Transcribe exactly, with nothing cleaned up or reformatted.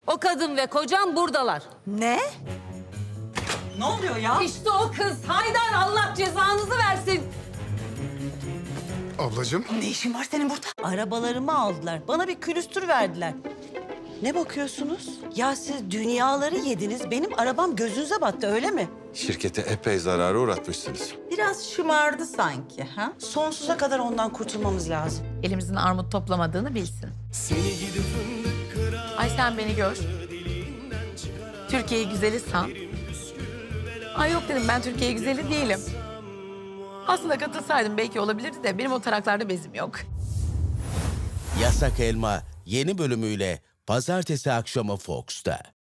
O kadın ve kocam buradalar. Ne? Ne oluyor ya? İşte o kız Haydar, Allah cezanızı versin. Ablacığım. Ne işin var senin burada? Arabalarımı aldılar. Bana bir külüstür verdiler. Ne bakıyorsunuz? Ya siz dünyaları yediniz. Benim arabam gözünüze battı öyle mi? Şirkete epey zarara uğratmışsınız. Biraz şımardı sanki ha? Sonsuza kadar ondan kurtulmamız lazım. Elimizin armut toplamadığını bilsin. Ay sen beni gör. Türkiye güzeli san. Ay yok dedim, ben Türkiye güzeli değilim. Aslında katılsaydım belki olabilirdi de benim o taraklarda bezim yok. Yasak Elma yeni bölümüyle pazartesi akşamı Fox'ta.